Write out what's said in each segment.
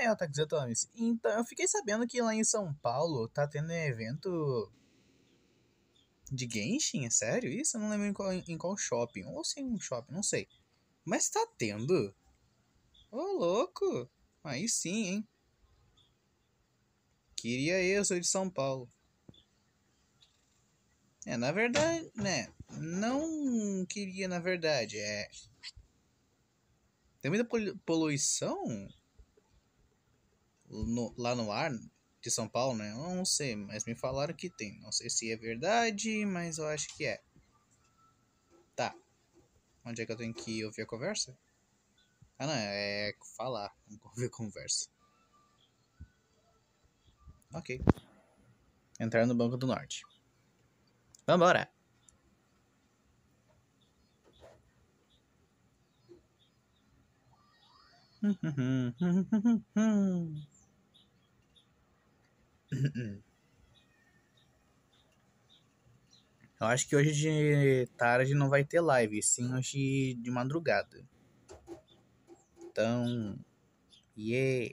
é, Otakus Atomis. Então, eu fiquei sabendo que lá em São Paulo tá tendo evento de Genshin, é sério isso? Eu não lembro em qual shopping. Ou se em um shopping, não sei. Mas tá tendo? Ô, louco! Aí sim, hein? Queria eu, sou de São Paulo. É, na verdade, né? Não queria, na verdade. Tem muita poluição lá no ar de São Paulo, né? Eu não sei, mas me falaram que tem. Não sei se é verdade, mas eu acho que é. Tá. Onde é que eu tenho que ouvir a conversa? Ah, não, é falar. Não ouvir a conversa. Ok. Entrar no Banco do Norte. Vambora! Eu acho que hoje de tarde não vai ter live, sim hoje de madrugada. Então, yeah.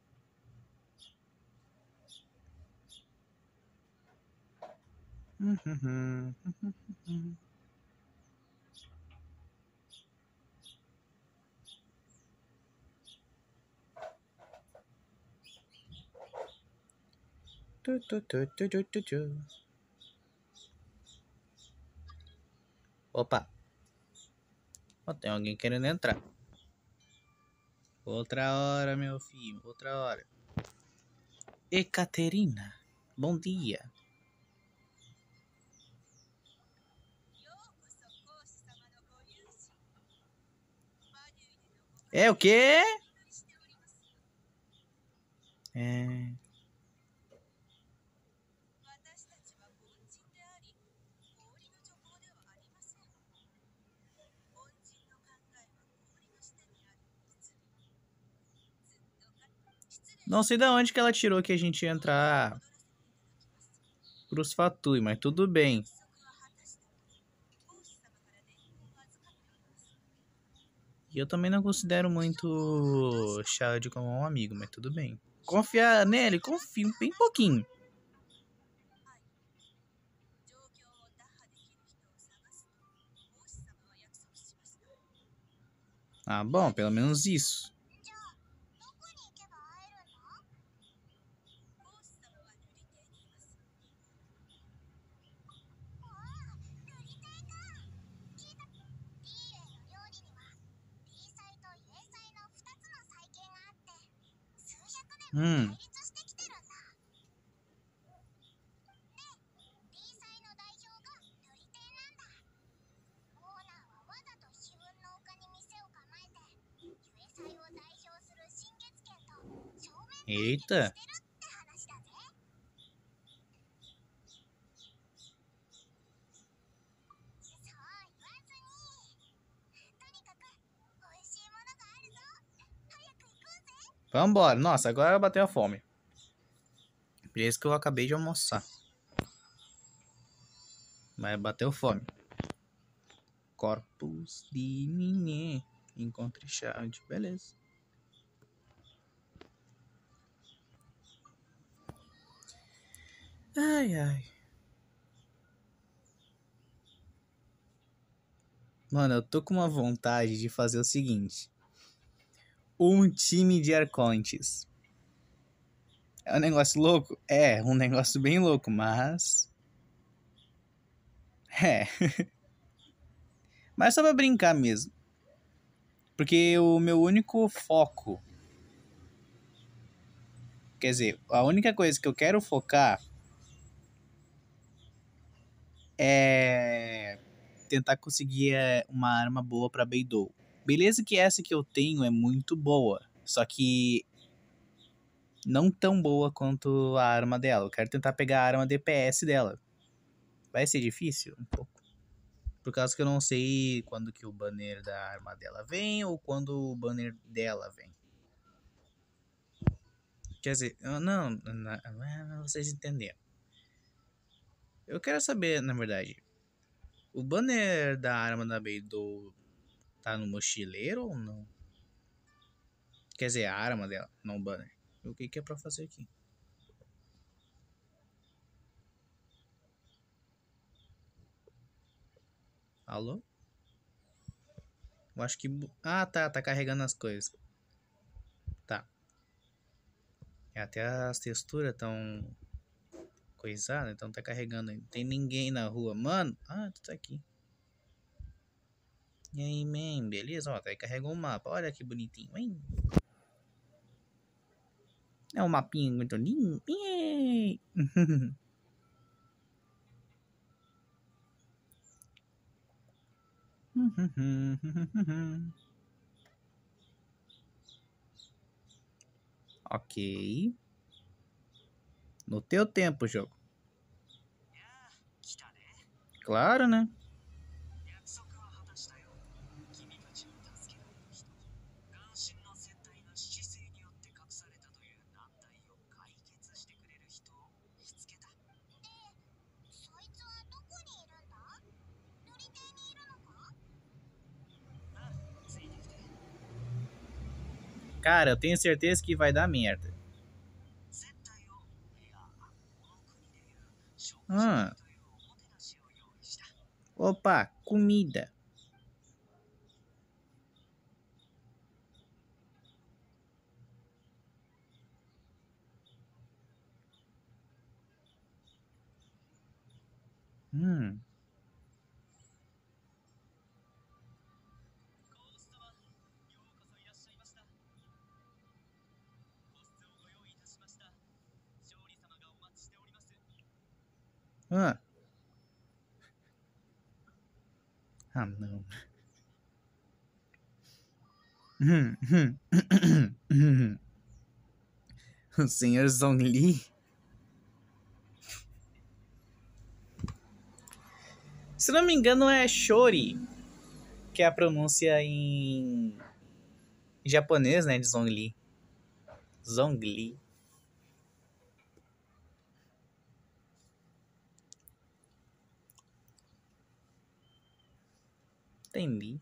Opa, ó, tem alguém querendo entrar. Outra hora, meu filho, outra hora. Ekaterina, bom dia. É o quê? É. Não sei de onde que ela tirou que a gente ia entrar pros Fatui, mas tudo bem. E eu também não considero muito Shard como um amigo, mas tudo bem. Confiar nele, confio bem pouquinho. Ah, bom, pelo menos isso. Hum. Eita. Vambora. Nossa, agora bateu a fome. Por isso que eu acabei de almoçar. Mas bateu fome. Corpus de Miné. Encontre Shard. Beleza. Ai, ai. Mano, eu tô com uma vontade de fazer o seguinte. Um time de Arcontes. É um negócio louco? É, um negócio bem louco, mas... É. Mas só pra brincar mesmo. Porque o meu único foco... Quer dizer, a única coisa que eu quero focar... É... Tentar conseguir uma arma boa pra Beidou. Beleza que essa que eu tenho é muito boa. Só que... Não tão boa quanto a arma dela. Eu quero tentar pegar a arma DPS dela. Vai ser difícil? Um pouco. Por causa que eu não sei quando que o banner da arma dela vem ou quando o banner dela vem. Quer dizer, não, vocês entenderam. Eu quero saber, na verdade, o banner da arma da Beidou tá no mochileiro ou não? Quer dizer, a arma dela, não o banner. O que que é pra fazer aqui? Alô? Eu acho que... Ah, tá. Tá carregando as coisas. Tá. Até as texturas tão coisadas, então tá carregando ainda. Tem ninguém na rua. Mano! Ah, tu tá aqui. E aí, man? Beleza? Ó, tá aí carregou o mapa. Olha que bonitinho, hein? É um mapinha muito lindo. Ok. No teu tempo, jogo. Claro, né? Cara, eu tenho certeza que vai dar merda. Ah. Opa, comida. Hum. Ah. Ah, não. O senhor Zhongli. Se não me engano, é Shori, que é a pronúncia em japonês, né? De Zhongli. Zhongli. Entendi.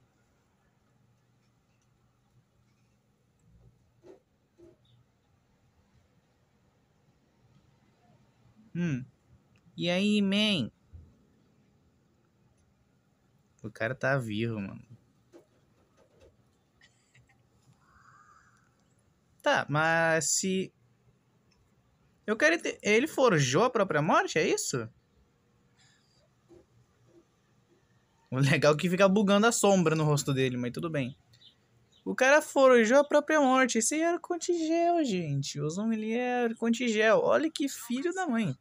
E aí, man? O cara tá vivo, mano. Tá, mas se... Eu quero entender... Ele forjou a própria morte, é isso? O legal é que fica bugando a sombra no rosto dele, mas tudo bem. O cara forjou a própria morte. Esse aí era Contigel, gente. O Zhongli era Contigel. Olha que filho da mãe.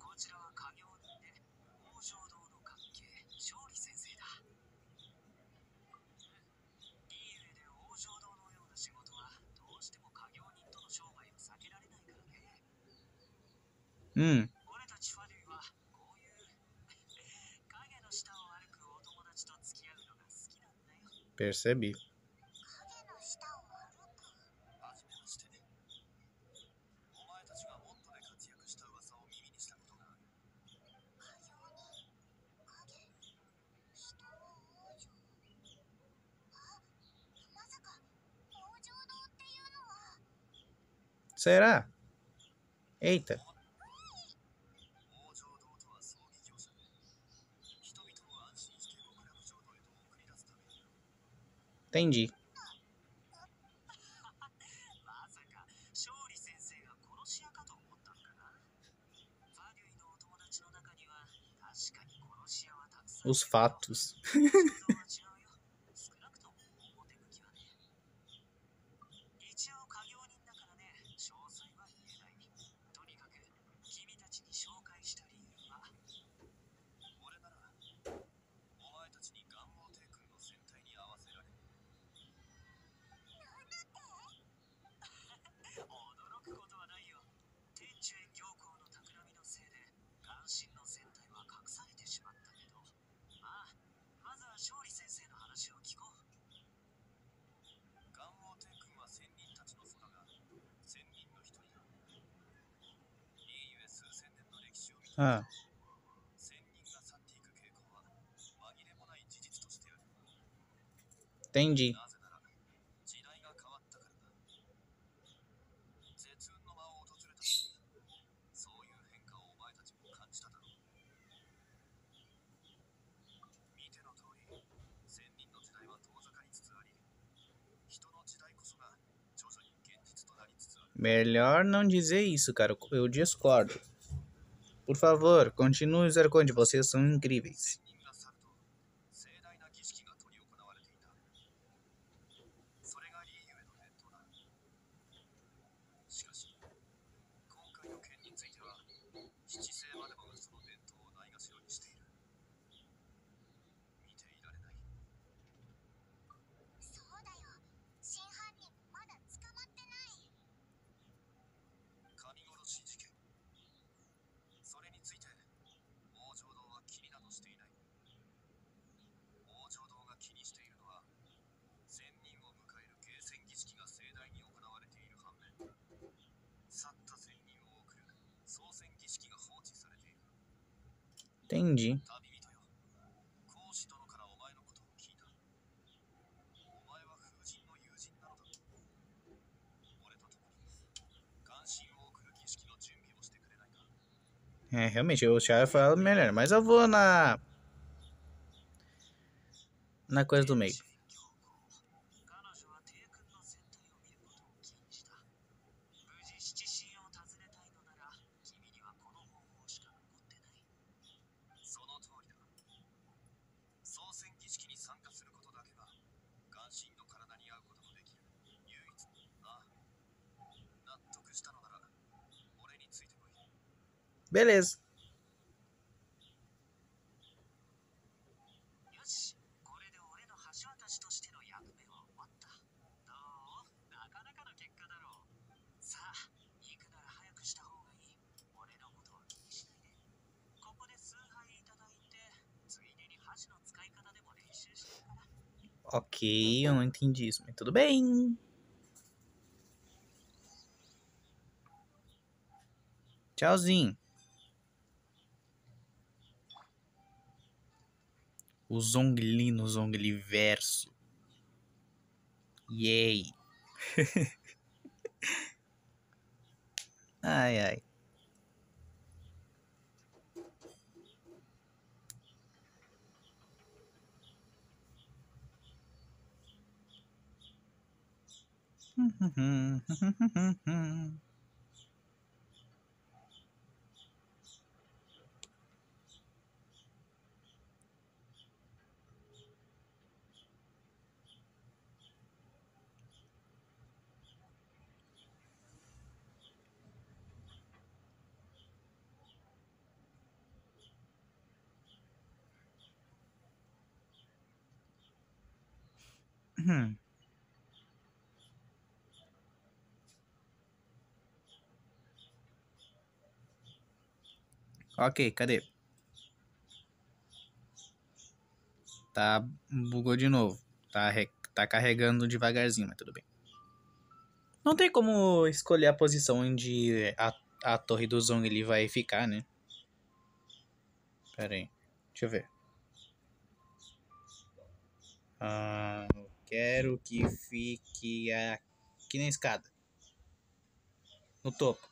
Hum. Percebi. Será? Eita. Entendi. Os fatos. Ah. Entendi. Melhor não dizer isso, cara. Eu discordo. Por favor, continue, Zerconde. Vocês são incríveis. Entendi. É, realmente, o Thiago fala melhor, mas eu vou na coisa do meio. Beleza. Ok, eu não entendi isso, mas tudo bem. Tchauzinho. O Zongli no Zongliverso. Yay. Ai, ai. Ok, cadê? Tá, bugou de novo. Tá carregando devagarzinho, mas tudo bem. Não tem como escolher a posição onde a torre do Zhongli vai ficar, né? Pera aí. Deixa eu ver. Eu quero que fique aqui na escada. No topo.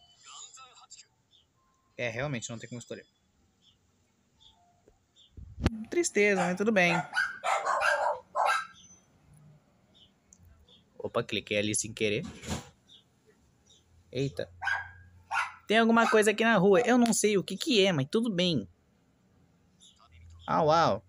É, realmente não tem como escolher. Tristeza, mas tudo bem. Opa, cliquei ali sem querer. Eita. Tem alguma coisa aqui na rua. Eu não sei o que que é, mas tudo bem. Ah, uau.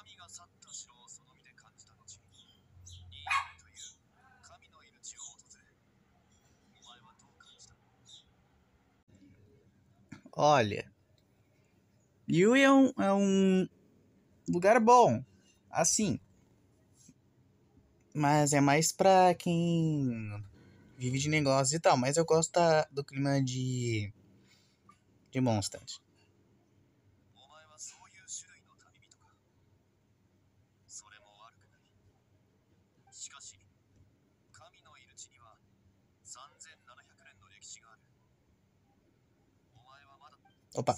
Olha. Yui é um lugar bom. Assim. Mas é mais pra quem vive de negócios e tal. Mas eu gosto do clima de Mondstadt. Opa.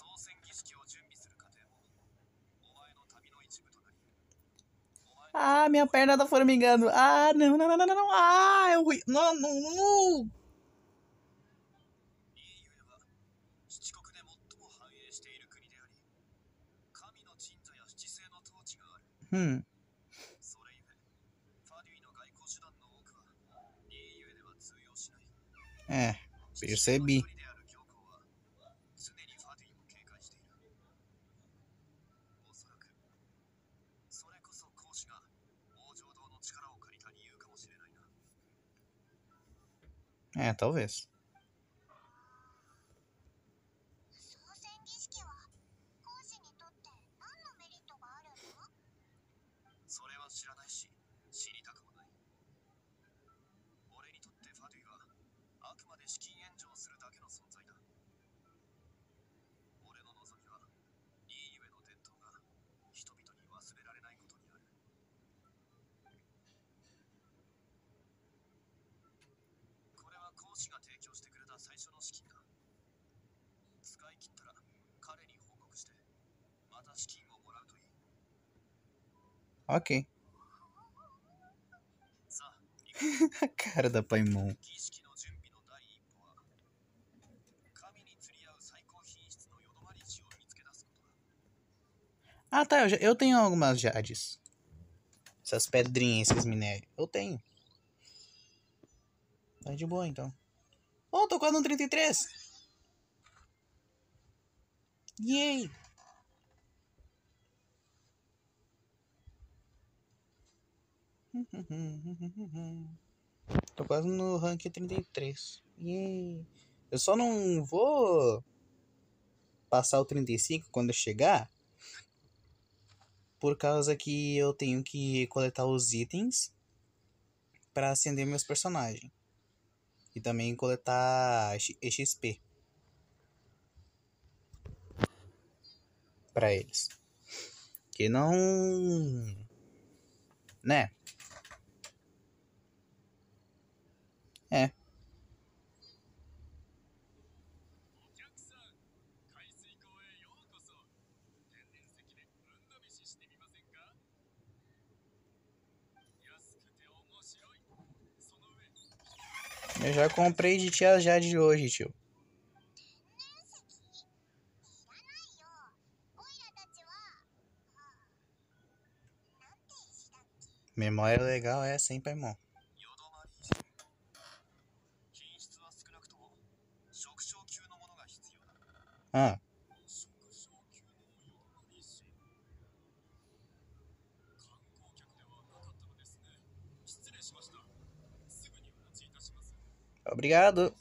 Ah, minha perna tá formigando. Ah, não, não, não, não, não. Ah, eu... Não, não, não. Hum. É, percebi. É, talvez. Ok. A cara da Paimon. Ah, tá. Eu tenho algumas jades. Essas pedrinhas, esses minérios. Eu tenho. Tá de boa, então. Oh, tô quase no 33. Yay! Tô quase no rank 33. Yay! Eu só não vou passar o 35 quando eu chegar, por causa que eu tenho que coletar os itens pra acender meus personagens. E também coletar XP pra eles. Que não... Né? É. Eu já comprei de tia já de hoje, tio. Memória legal é sempre, irmão. Ah. Obrigado.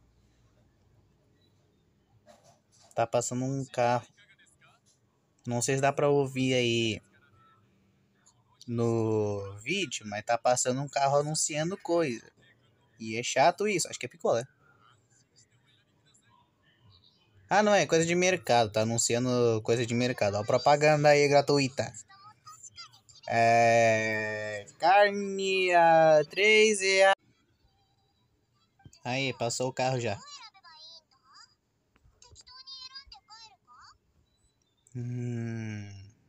Tá passando um carro. Não sei se dá pra ouvir aí no vídeo, mas tá passando um carro anunciando coisa. E é chato isso. Acho que é picolé. Ah, não, é coisa de mercado. Tá anunciando coisa de mercado. Ó, propaganda aí gratuita. Carne a 3 reais. Aí, passou o carro já. Hum.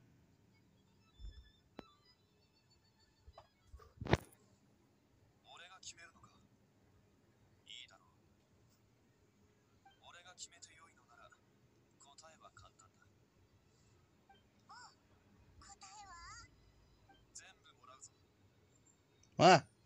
Ah,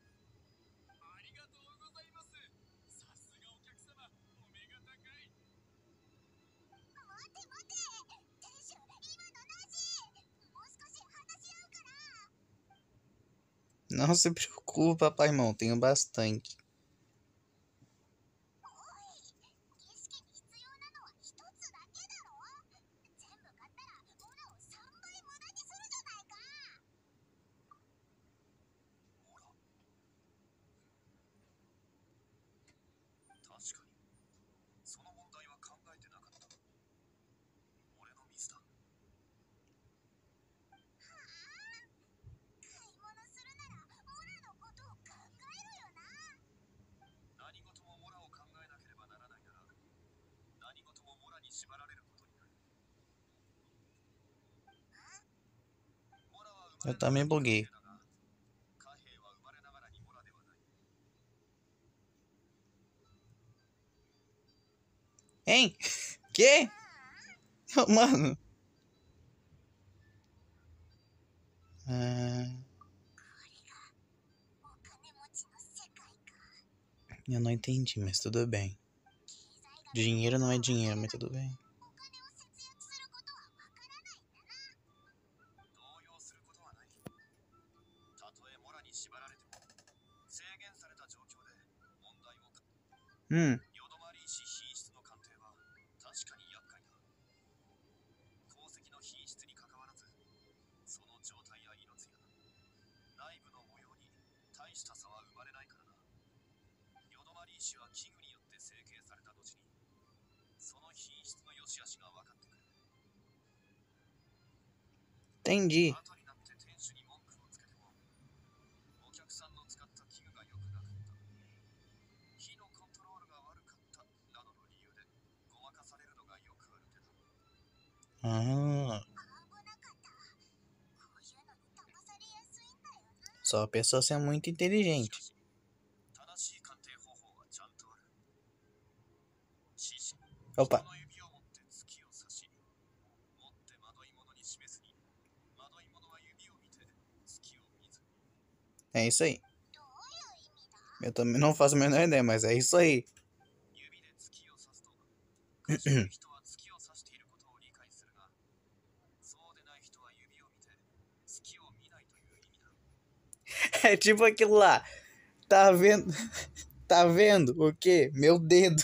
não se preocupa, pai, irmão. Tenho bastante. Eu também buguei. Hein? Que? Mano. Ah, Eu não entendi, mas tudo bem. Dinheiro não é dinheiro, mas tudo bem. Hum. Entendi. Ah, só a pessoa ser muito inteligente. Opa. É isso aí. Eu também não faço a menor ideia, mas é isso aí. É tipo aquilo lá. Tá vendo? Tá vendo o quê? Meu dedo.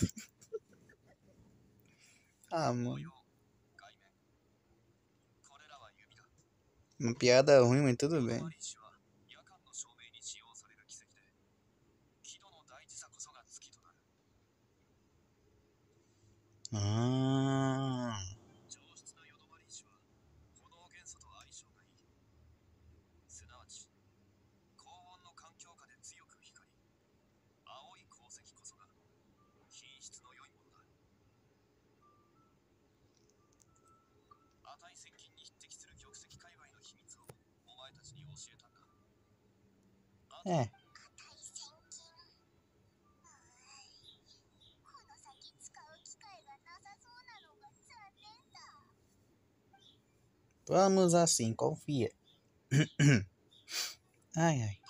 Ah, mano. Uma piada ruim, mas tudo bem. Ah. É. Vamos assim, confia. Ai, ai.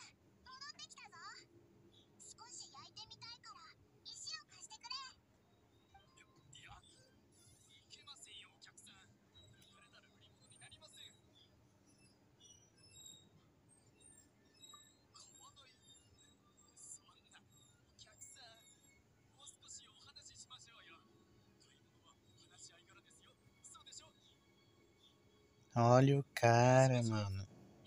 Olha o cara, mano.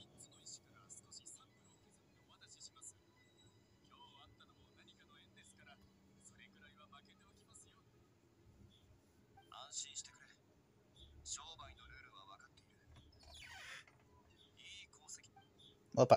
Opa.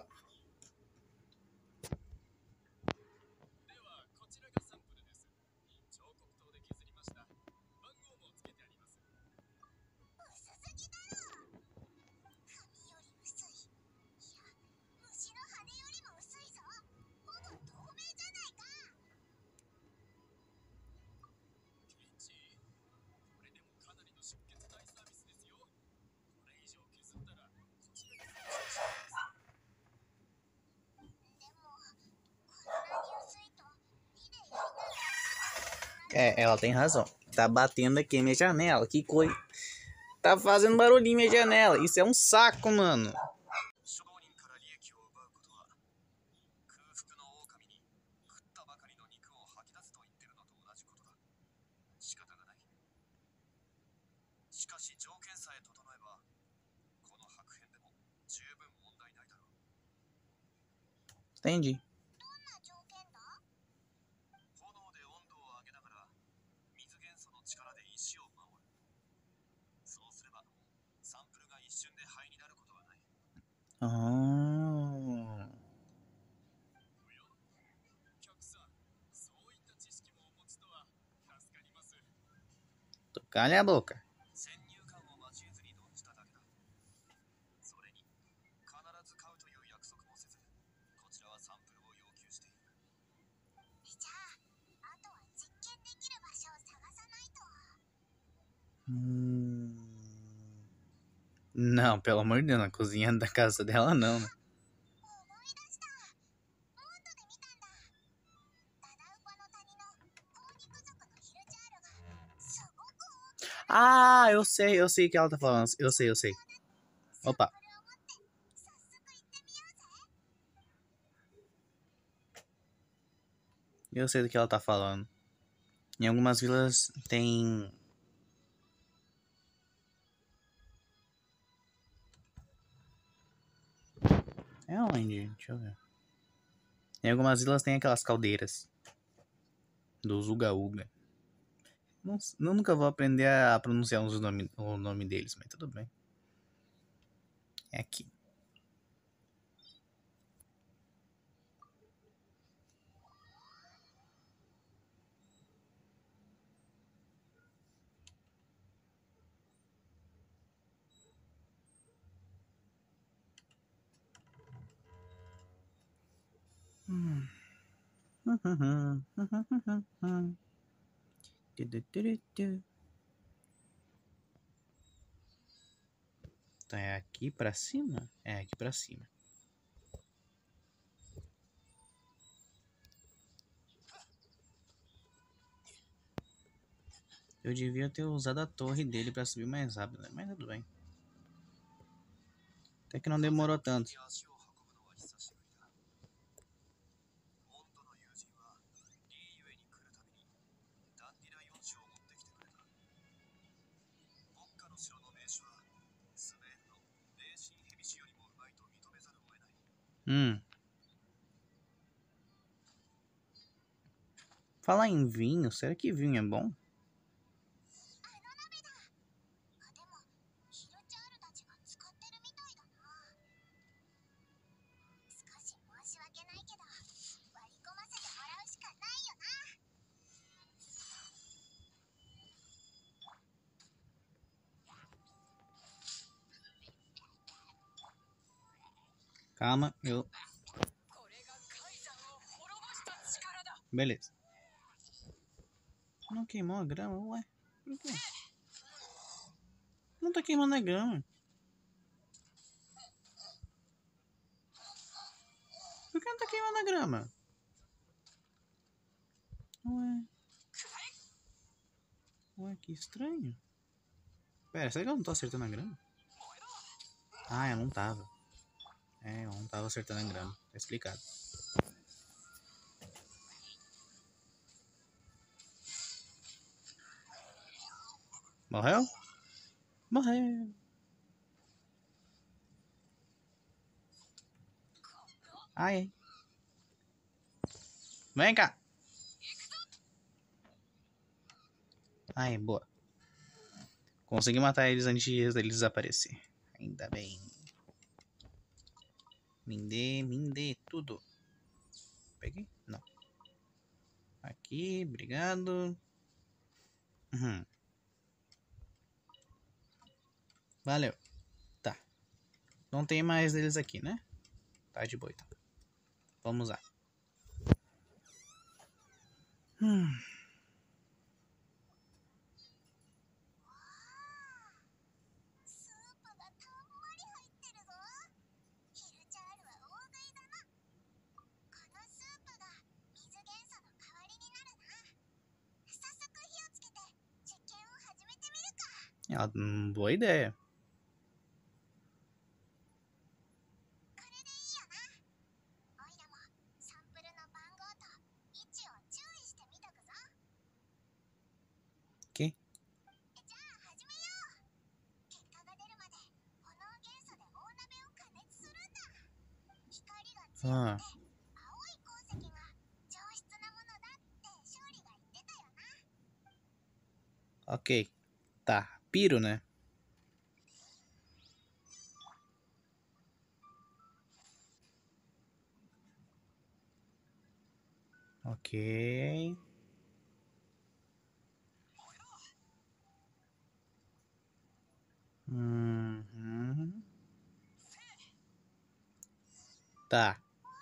É, ela tem razão. Tá batendo aqui minha janela. Que coisa. Tá fazendo barulhinho minha janela. Isso é um saco, mano. Entendi. Ah. Calha a boca. Hum... Não, pelo amor de Deus, na cozinha da casa dela não, né? Ah, eu sei o que ela tá falando. Eu sei. Opa. Eu sei do que ela tá falando. Em algumas vilas tem... É onde? Deixa eu ver. Em algumas vilas tem aquelas caldeiras. Dos uga-uga. Nunca vou aprender a pronunciar o nome deles, mas tudo bem. É aqui. Então é aqui pra cima? É aqui pra cima. Eu devia ter usado a torre dele pra subir mais rápido, né? Mas tudo bem. Até que não demorou tanto. Falar em vinho, será que vinho é bom? Calma, eu... Beleza. Não queimou a grama? Ué, por quê? Não tá queimando a grama. Por que não tá queimando a grama? Ué. Ué, que estranho. Pera, será que eu não tô acertando a grama? Ah, eu não tava. É, eu não tava acertando a grama. Tá explicado. Morreu? Morreu. Ai. Vem cá. Ai, boa. Consegui matar eles antes deles desaparecer. Ainda bem. Me dê tudo. Peguei? Não. Aqui, obrigado. Uhum. Valeu. Tá. Não tem mais deles aqui, né? Tá de boa então. Vamos lá. Hum. Boa ideia. Que? Ah. Ok. Tá. Piro, né? Ok. Uhum. Tá.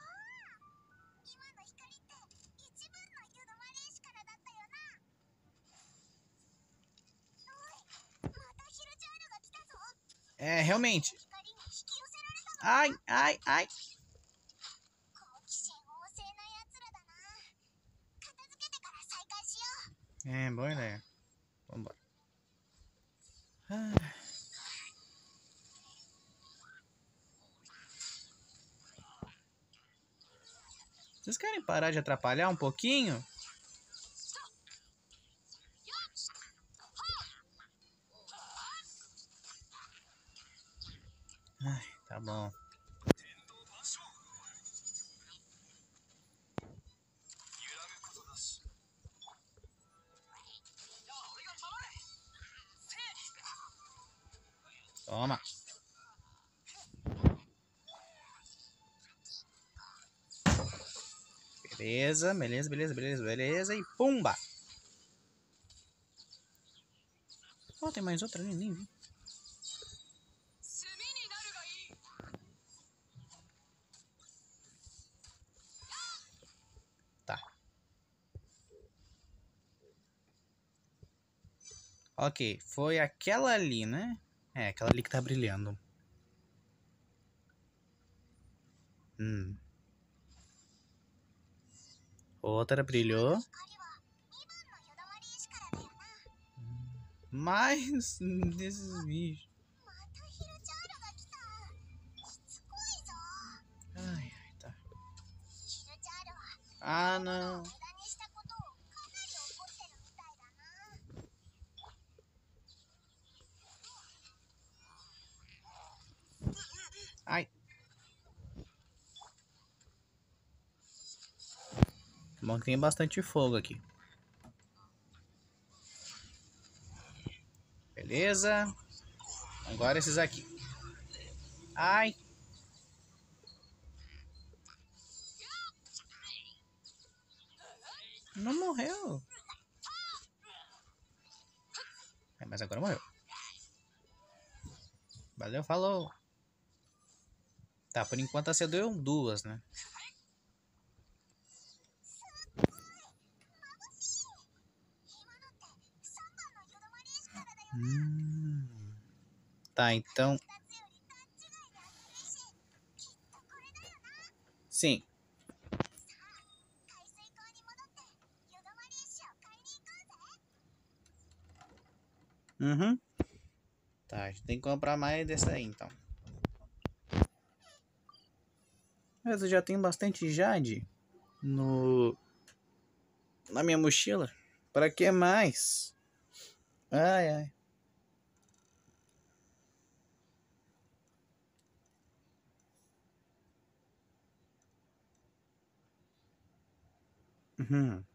É, realmente. Ai, ai, ai. É, boa ideia. Vambora. Ah. Vocês querem parar de atrapalhar um pouquinho? Ai, tá bom. Toma. Beleza, beleza, beleza, beleza, beleza. E pumba! Oh, tem mais outra ali, nem vi. Tá. Ok, foi aquela ali, né? É, aquela ali que tá brilhando. Outra brilhou. Mais desses bichos. Ai, ai, tá. Ah, não. Ai. Bom que tem bastante fogo aqui. Beleza. Agora esses aqui. Ai. Não morreu. É, mas agora morreu. Valeu, falou. Tá, por enquanto acendeu duas, né? Hum. Tá, então... Sim. Uhum. Tá, a gente tem que comprar mais desse aí, então. Mas eu já tenho bastante jade na minha mochila. Pra que mais? Ai, ai. Uhum.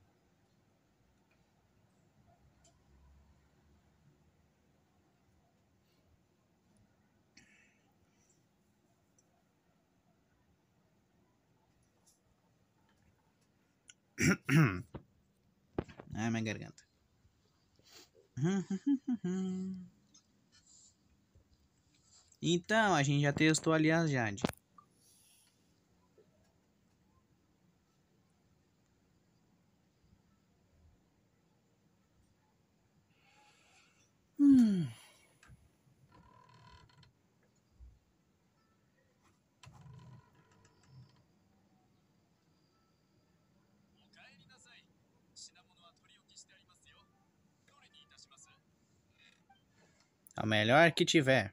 Ai, minha garganta. Então, a gente já testou ali as jade. A melhor que tiver.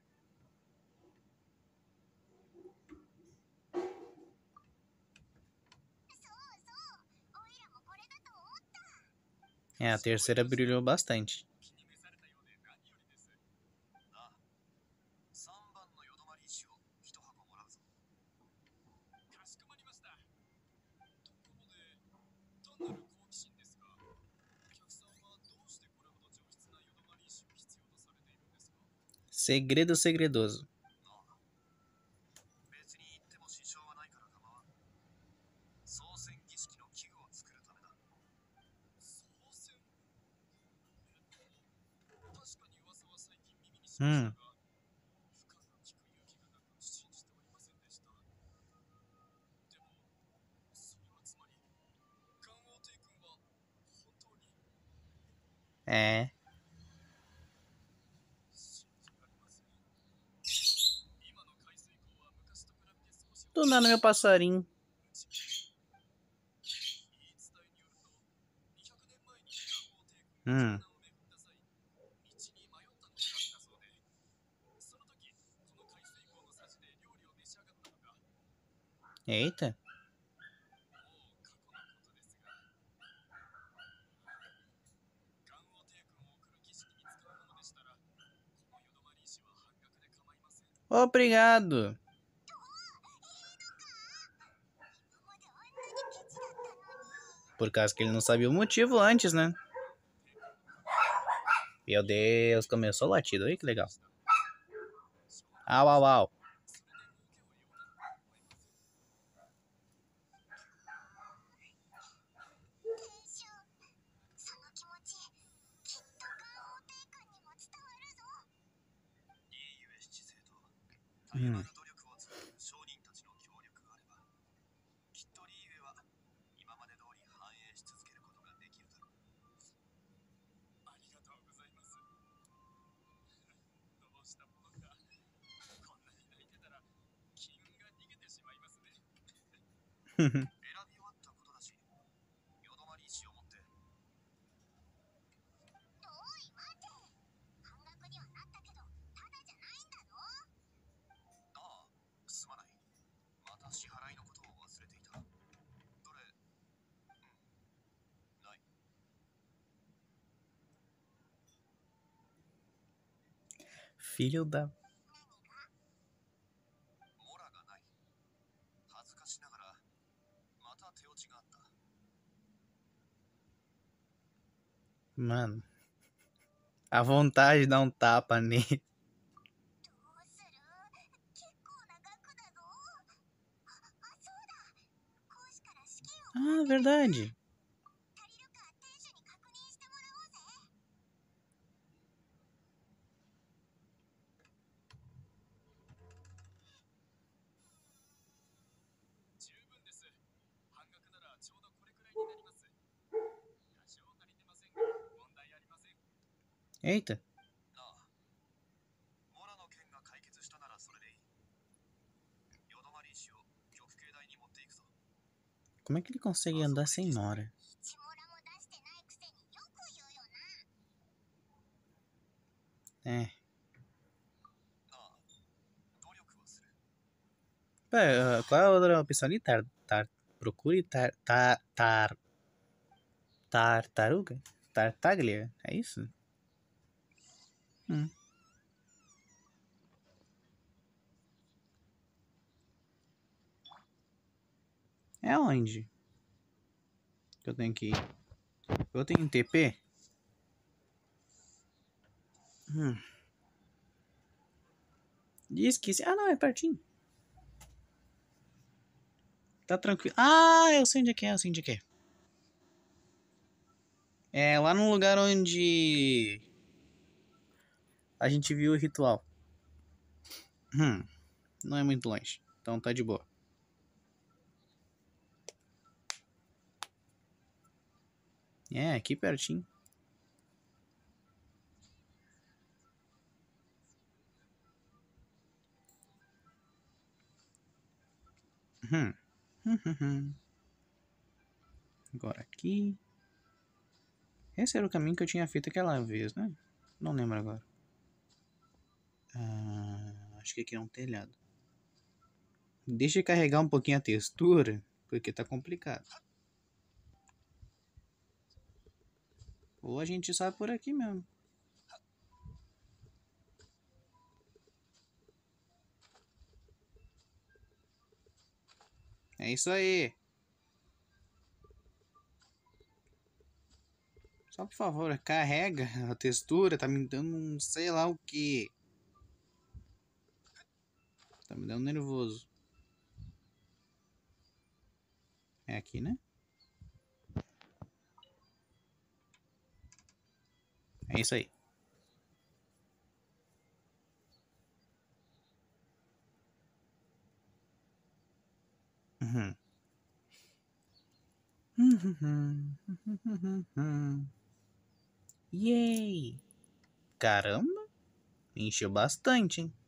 É, a terceira brilhou bastante. Segredo segredoso. Hum. É. Do nada meu passarinho. Hum. Eita. Obrigado. Por causa que ele não sabia o motivo antes, né? Meu Deus, começou o latido. Olha que legal. Au, au, au. Hum. Filho da... Mano. A vontade de dar um tapa nele. Ah, verdade. Eita. Como é que ele consegue andar sem Mora? É. Pera, qual é a outra opção ali? Procure tartaruga? Tartaglia? É isso? Hum. É onde que eu tenho que ir? Eu tenho TP? Hum. Esqueci. Ah, não, é pertinho. Tá tranquilo. Ah, eu sei onde é que é, eu sei onde é que é. É lá no lugar onde a gente viu o ritual. Não é muito longe. Então tá de boa. É, aqui pertinho. Agora aqui. Esse era o caminho que eu tinha feito aquela vez, né? Não lembro agora. Acho que aqui é um telhado. Deixa eu carregar um pouquinho a textura, porque tá complicado. Ou a gente sai por aqui mesmo. É isso aí. Só por favor, carrega a textura. Tá me dando um sei lá o que. Tá me dando nervoso. É aqui, né? É isso aí. Uhum. Yay! Caramba, encheu bastante, hein?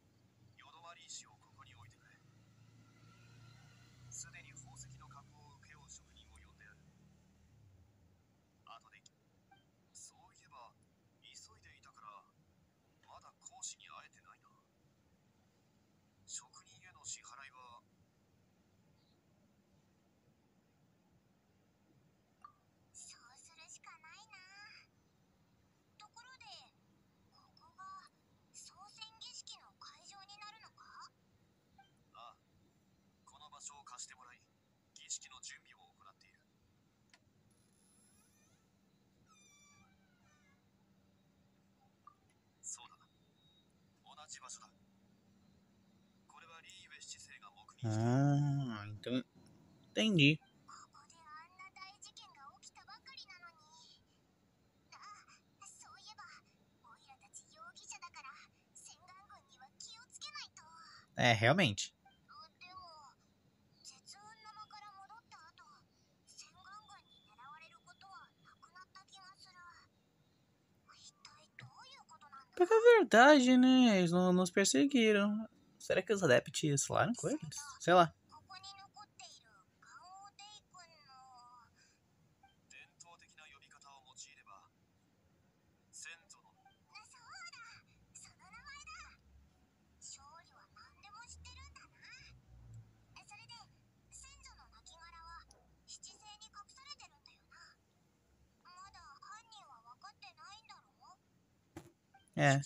Ah, então entendi. É, realmente. Porque é verdade, né? Eles não nos perseguiram. Será que os adeptos falaram com eles? Sei lá. É.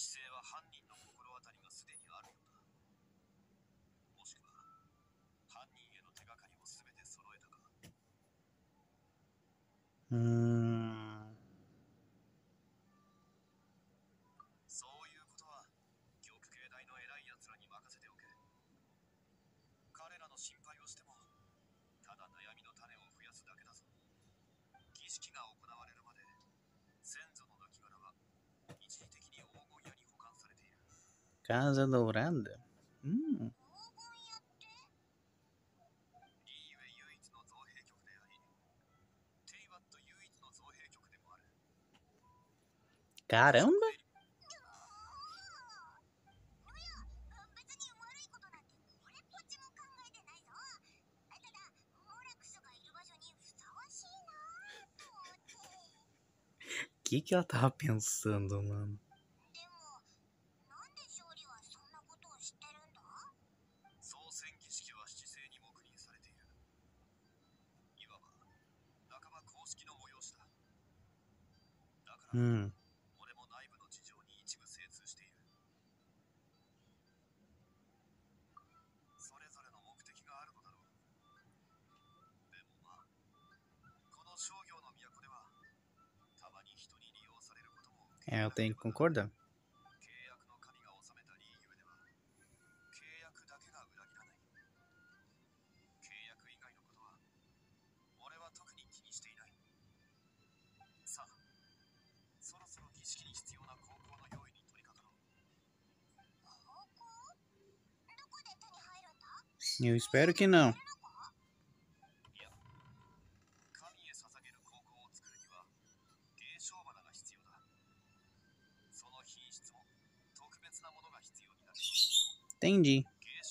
Hum... Casa Dourada? Hum. Caramba! Que ela tava pensando, mano? Hum. É, eu tenho que concordar. Eu espero que não. Entendi.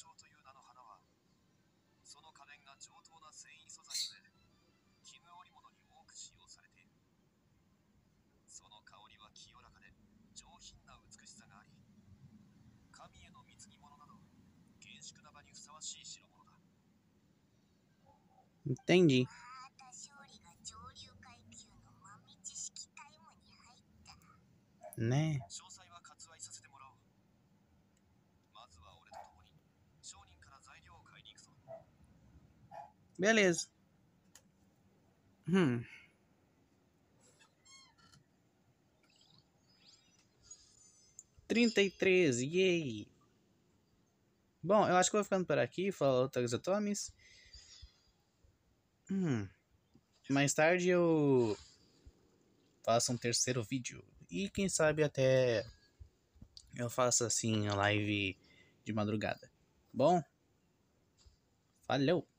Entendi. Né? Beleza. 33, yay! Bom, eu acho que eu vou ficando por aqui. Falou, Taxotomes. Mais tarde eu faço um terceiro vídeo. E quem sabe até eu faço assim a live de madrugada. Bom, valeu!